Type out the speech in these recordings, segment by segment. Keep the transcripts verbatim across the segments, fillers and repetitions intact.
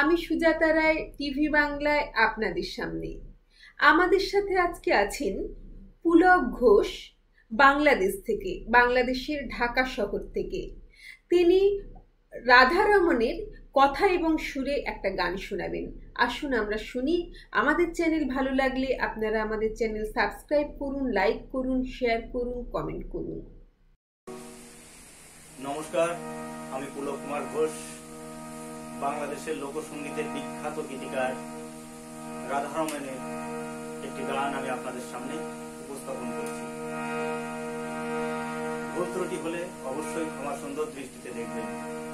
আমি সুজাতা রায় টিভি বাংলায় আপনাদের সামনে। আমাদের সাথে আজকে আছেন পুলক ঘোষ, বাংলাদেশ থেকে, বাংলাদেশের ঢাকা শহর থেকে। তিনি রাধারমণের কথা এবং সুরে একটা গান শোনাবেন। আসুন আমরা শুনি। আমাদের চ্যানেল ভালো লাগলে আপনারা আমাদের চ্যানেল সাবস্ক্রাইব করুন, লাইক করুন, শেয়ার করুন, কমেন্ট করুন। নমস্কার, আমি পুলক কুমার ঘোষ, বাংলাদেশের লোকসঙ্গীতের বিখ্যাত গীতিকার রাধারমণের একটি গান আমি আপনাদের সামনে উপস্থাপন করছি। ভুল ত্রুটি হলে অবশ্যই ক্ষমা সুন্দর দৃষ্টিতে দেখবেন।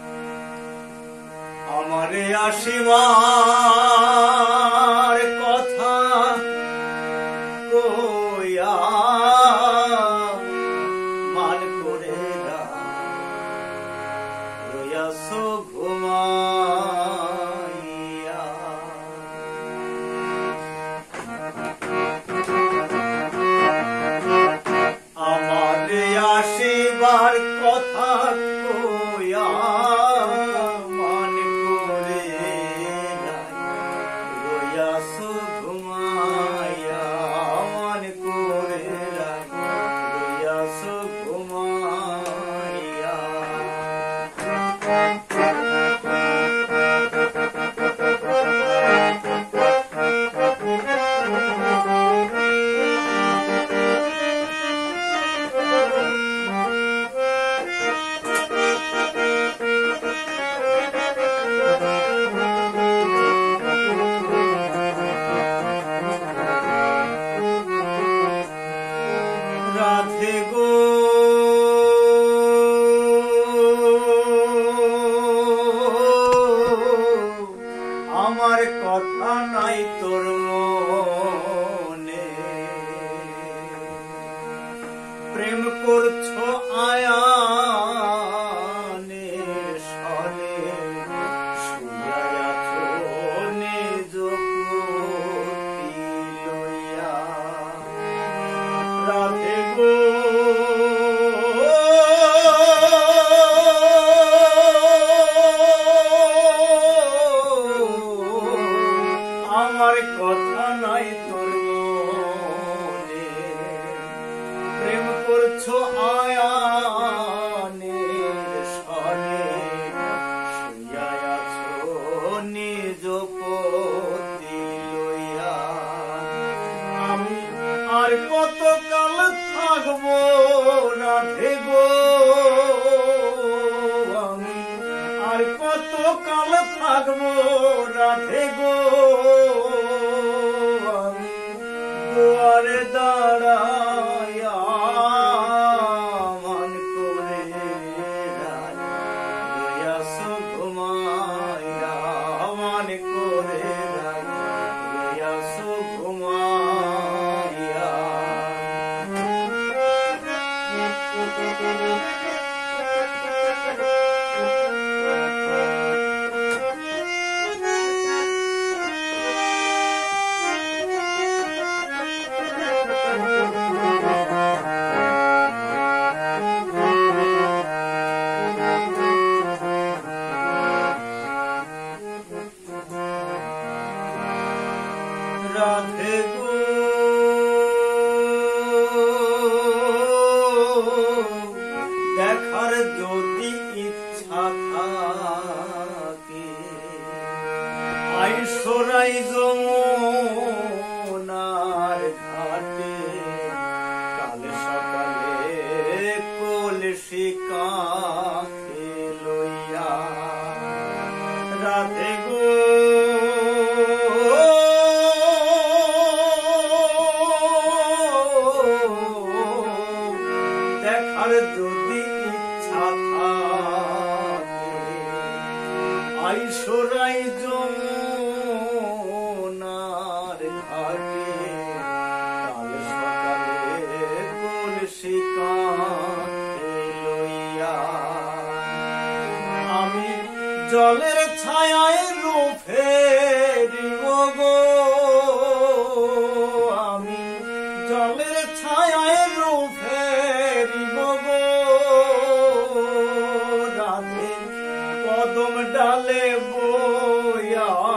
আমারে আসিবার কথা কইয়া মান করে রইয়াছো ঘুমাইয়া। আমারে আসিবার কথা কইয়া মান করে রইয়াছো ঘুমাইয়া, মান করে রইয়াছো ঘুমাইয়া। রাধে গো আমার কথা নাই তোর মনে, প্রেম করছো আয়ানের সনে, শুইয়া আছো নিজ প্রতি লইয়া। রাধে গো আমার কথা নাই তোর মনে, প্রেম করছো আয়ানের সনে, শুইয়া আছো নিজ প্রতি লইয়া। আমি আর কত কাল থাকবো রাধে গো, আমি আর কত কাল থাকবো রাধে গো, আমি দুয়ারে দাঁড়ায়া মান করে রইয়াছো ঘুমাইয়া, মান করে রইয়াছো ঘুমাইয়া। রাধে গো দেখার যদি ইচ্ছা থাকে, আইসরাই যমুনার ঘাটে, কাল সকালে কলসি কাঁখে লইয়া। রাধে গো দেখার যদি ইচ্ছা থাকে, আইসরাই যমুনার ঘাটে, কাল সকালে কলসি কাঁখে লইয়া। আমি জলের ছায়ায় রূপ ফেরিব গো, আমি জলের ছায়ায় রূপ ফেরিব গো, রাধে কদম ডালে বইয়া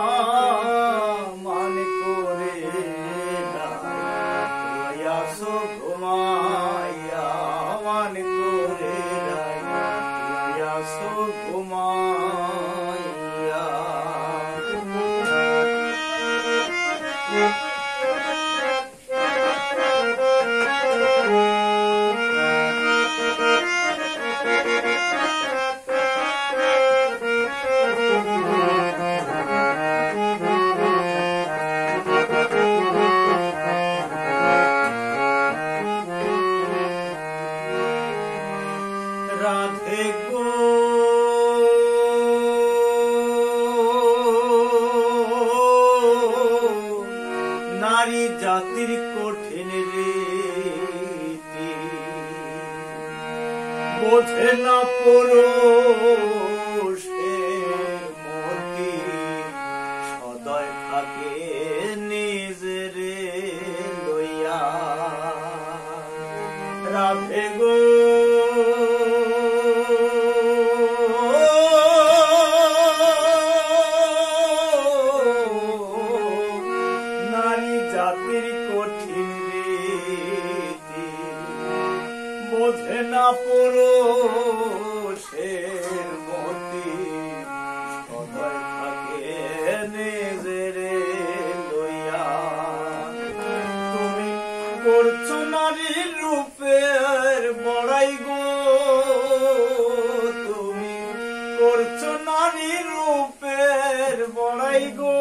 রাধে গো নারী জাতির কঠিন রীতি বোঝে না পুরুষের মতি সদয় থাকে নিজের লইয়া রাধে গো নারী জাতির কঠিন রীতি বোঝে না পুরুষের মতি সদয় থাকে নিজের লইয়া তুমি করছো নারীর রূপের বড়াই গো তুমি করছো নারীর রূপের বড়াই গো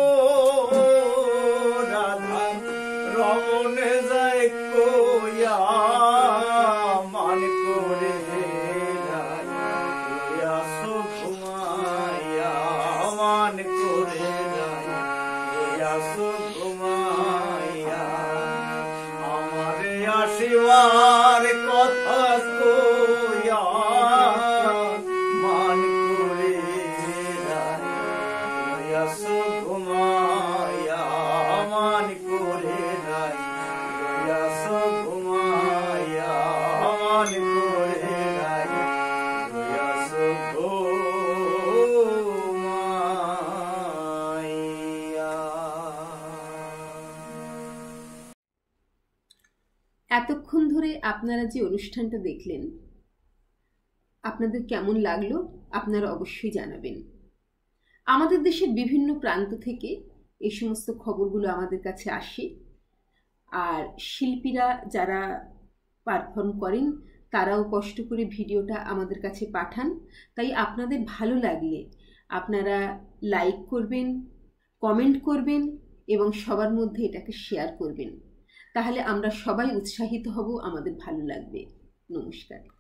রাধা রমণে যায় কইয়া মান করে সুখমায়া মান করে সুখমায়া আমারে আসিবার কথা কইয়া মান করে সুখমায়া মান করে সুখমায়া মান করে এতক্ষণ ধরে আপনারা যে অনুষ্ঠানটা দেখলেন আপনাদের কেমন লাগলো আপনারা অবশ্যই জানাবেন। আমাদের দেশের বিভিন্ন প্রান্ত থেকে এই সমস্ত খবরগুলো আমাদের কাছে আসে, আর শিল্পীরা যারা পারফর্ম করেন তারাও কষ্ট করে ভিডিওটা আমাদের কাছে পাঠান। তাই আপনাদের ভালো লাগলে আপনারা লাইক করবেন, কমেন্ট করবেন এবং সবার মধ্যে এটাকে শেয়ার করবেন। তাহলে আমরা সবাই উৎসাহিত হব, আমাদের ভালো লাগবে। নমস্কার।